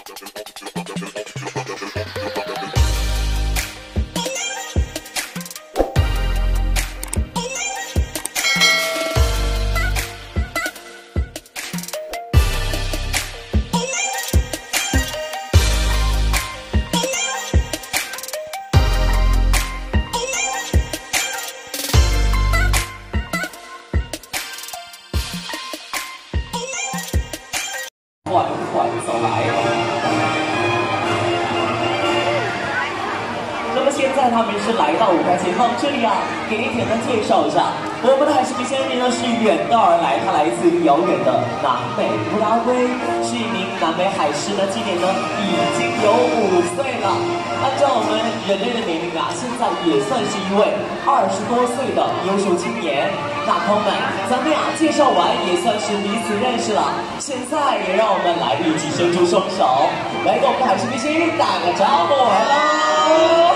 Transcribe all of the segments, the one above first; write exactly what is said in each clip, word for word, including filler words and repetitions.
他们是来到舞台前方，这里啊，给您简单介绍一下，我们的海事比先生呢是远道而来，他来自于遥远的南美乌拉圭，是一名南美海狮呢，今年呢已经有五岁了。按照我们人类的年龄啊，现在也算是一位二十多岁的优秀青年。那朋友们，咱们俩介绍完也算是彼此认识了，现在也让我们来一起伸出双手，来给我们的海事比先生打个招呼啦！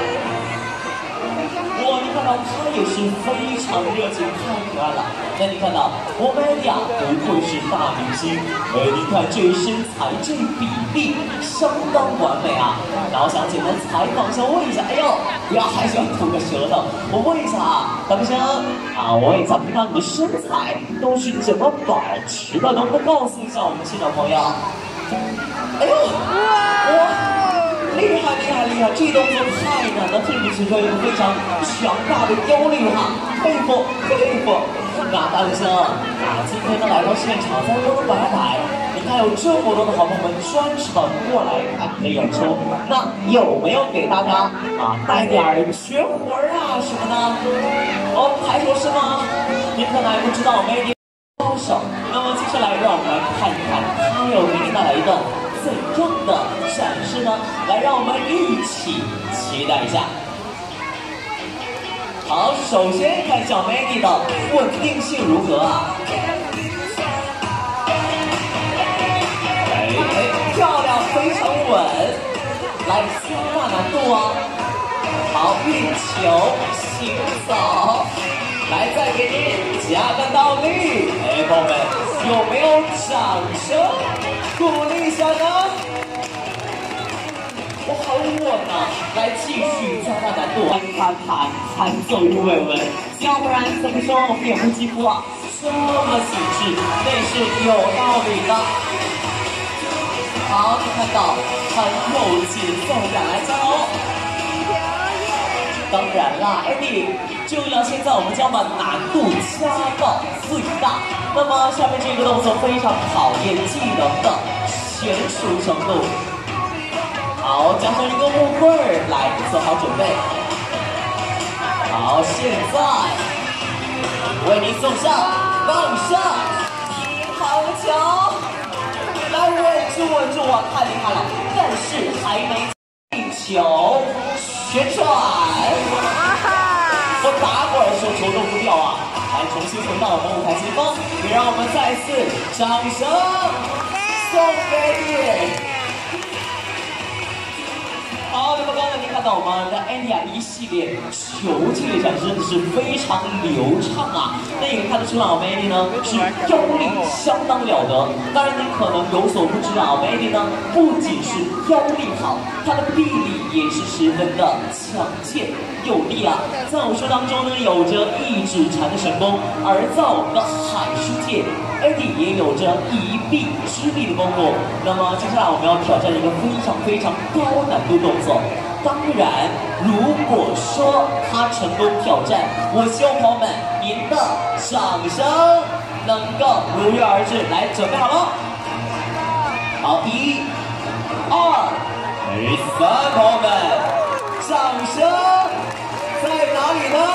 哇，你看到他也是非常热情，太可爱了。那你看到我们俩不愧是大明星，哎，你看这身材这比例相当完美啊。然后想简单采访一下，问一下，哎呦，不要害羞吐个舌头，我问一下啊，大明星啊，我问一下，平常你的身材都是怎么保持的？能不能告诉一下我们现场朋友？哎呦，哇！厉害厉害厉害！这动作太难了，特别是说一个非常强大的腰力哈，佩服佩服！那大明星啊，今天呢来到现场，在我的摆摆，你看有这么多的好朋友们专程过来看你的演出，那有没有给大家啊带点绝活啊什么的？哦，还有是吗？您可能还不知道，没高手。那么接下来让我们来看一看，他又给你带来一个怎样的展示呢？来，让我们一起期待一下。好，首先看小 Maggie 的稳定性如何啊？哎哎，漂亮，非常稳。来，加大难度啊！好，运球行走。来，再给你加个倒立。哎，朋友们，有没有掌声鼓励一下呢？我好稳啊！来，继续加大难度，看看弹奏与稳稳，要不然怎么说我们脸部肌肤啊这么紧致，那是有道理的。好，你看到很有节奏感，来加油！当然啦 ，Andy， 就要现在我们将把难度加到最大。那么下面这个动作非常考验技能的娴熟程度。好，加上一个木棍儿，来做好准备。好，现在为您送上棒上平衡球，来稳住稳住啊，太厉害了！但是还没进球，旋转，我打滚儿的时候球都不掉啊！来，重新回到我们舞台前方，也让我们再次掌声送给你。好，那么刚才您看到我们的 Andy 啊一系列球技的展示真的是非常流畅啊，那也看得出来我们 Andy 呢是腰力相当了得。当然您可能有所不知啊，我们 Andy 呢不仅是腰力好，他的臂力也是十分的强健有力啊。在武术当中呢，有着一指禅的神功，而在我们的海狮界 ，Andy 也有着一臂之力的功夫。那么接下来我们要挑战一个非常非常高难度动作。当然，如果说他成功挑战，我希望朋友们您的掌声能够如约而至。来，准备好了？好，一、二、三，朋友们，掌声在哪里呢？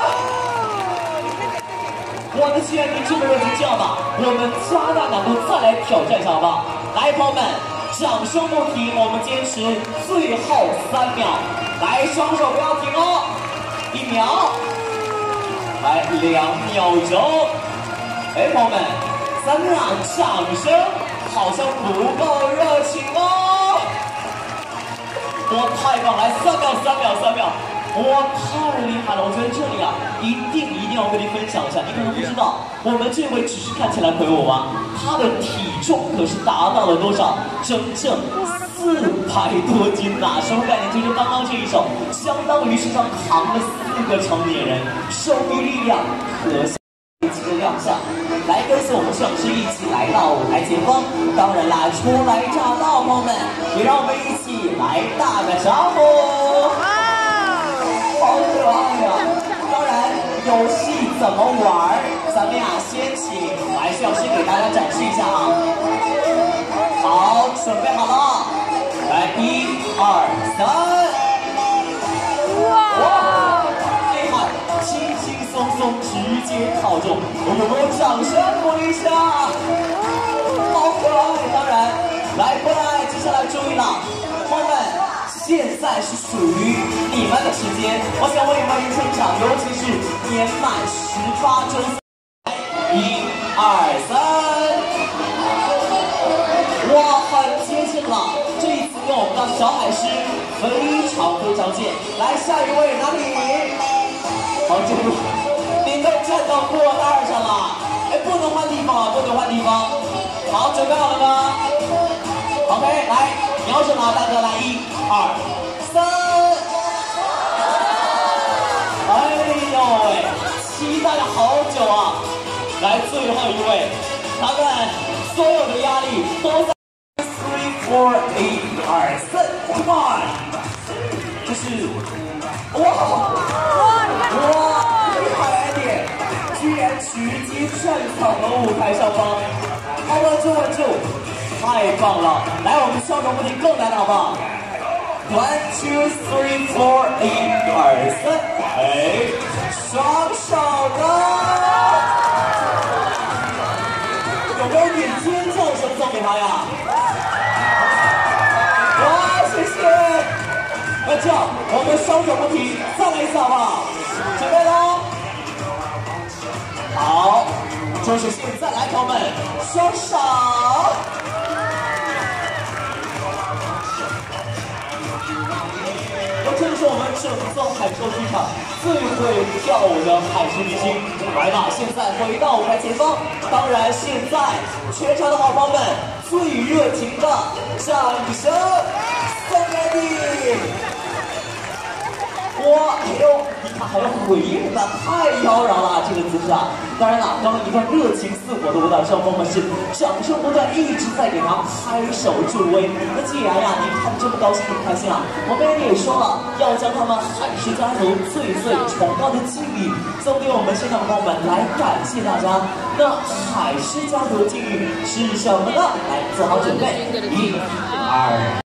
我的既然您这么热情叫吧，我们加大难度再来挑战一下好不好？来，朋友们。掌声不停，我们坚持最后三秒。来，双手不要停哦，一秒，来两秒钟。哎，朋友们，咱们俩掌声好像不够热情哦。我太棒，来三秒，三秒，三秒。 哇，太厉害了！我觉得这里啊，一定一定要跟您分享一下。你可能不知道，我们这位只是看起来魁梧吗？他的体重可是达到了多少？整整四百多斤呐！什么概念？就是刚刚这一手，相当于身上扛了四个成年人，手臂力量可想而知的亮相。来，跟随我们摄影师一起来到舞台前方。当然啦，初来乍到朋友们，也让我们一起来打个招呼。好可爱呀！当然，游戏怎么玩？咱们呀，先请来摄影师给大家展示一下啊。好，准备好了，来，一、二、三。哇！厉害，轻轻松松直接套中，我们给我掌声鼓励一下。好可爱！当然，来过来，接下来注意了，朋友们。现在是属于你们的时间，我想问一问现场，尤其是年满十八周岁，一、二、三，哇，很接近了。这一次跟我们的小海狮非常非常近。来，下一位哪里？好，这个您都站到过道上了，哎，不能换地方啊，不能换地方。好，准备好了吗 ？OK， 来，瞄准了，大哥，来一。二三，哎呦喂，期待了好久啊！来，最后一位，咱们所有的压力都在 three four eight 二三 come on， 这是哇哇厉害一点，居然直接站到了舞台上方，好，稳住稳住，太棒了！来，我们笑容不停，更难了，好不好？One, two, three, four, eight， 二三，哎，双手的，有没有点尖叫声送给他呀？哇，谢谢！那这样，我们双手不停，再来一次好不好？准备喽！好，就是现在，来，朋友们，双手。这是我们整座海兽剧场最会跳舞的海狮明星，来吧！现在回到舞台前方，当然现在全场的好朋友们最热情的掌声送给你！哇，还有你看还有回应的，太妖娆了这个姿势啊！当然了，刚刚一段热情似火的舞蹈，上朋友们是掌声不断，一直在给他拍手助威。那既然呀，您看这么高兴，这么开心啊，我们也说了，要将他们海狮家族最最崇高的敬意送给我们现场的朋友们，来感谢大家。那海狮家族的敬意是什么呢？来，做好准备，一、二。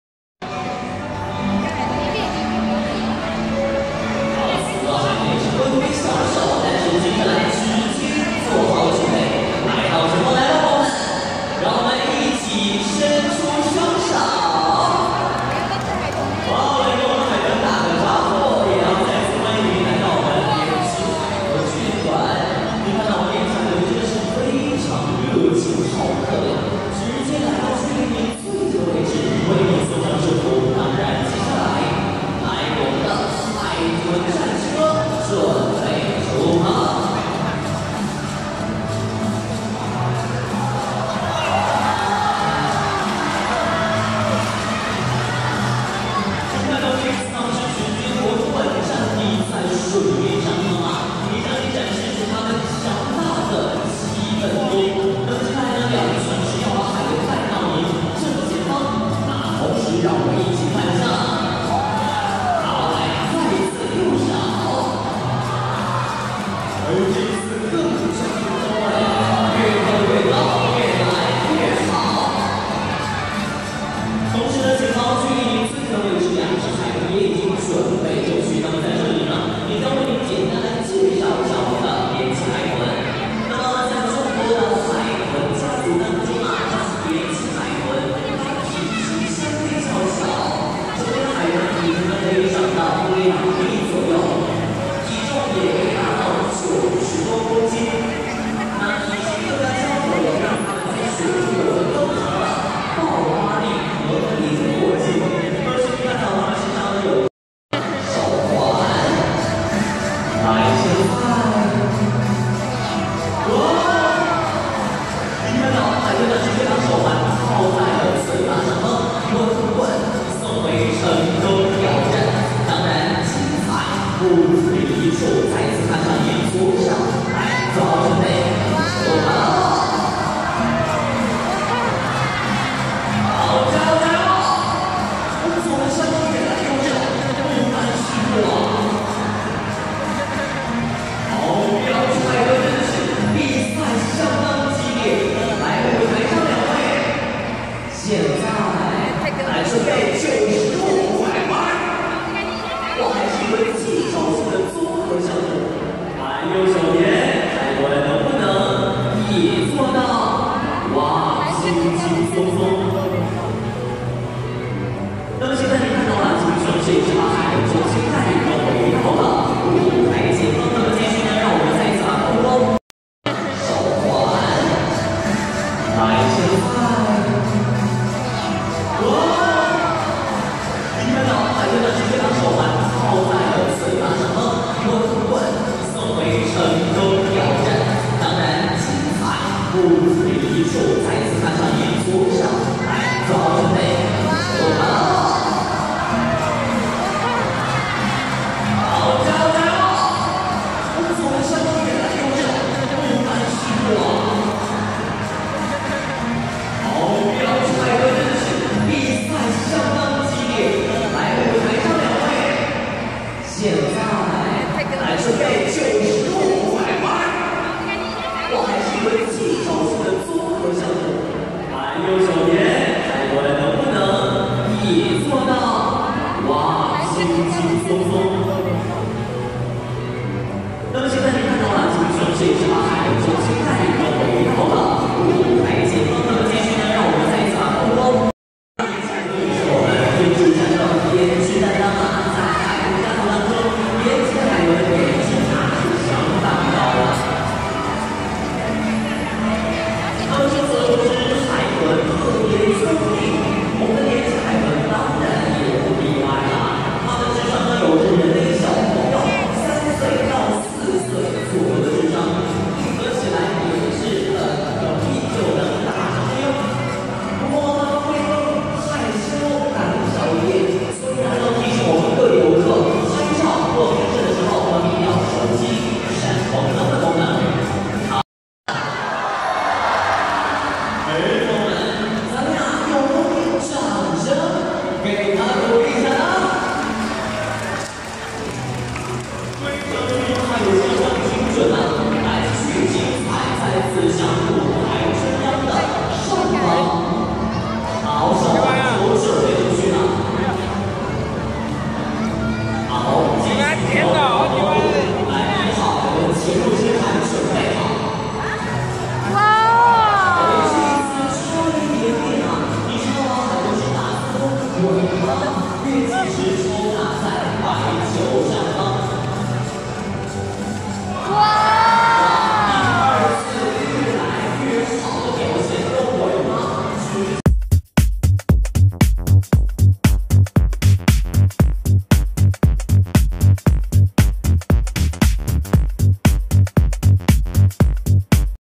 右手边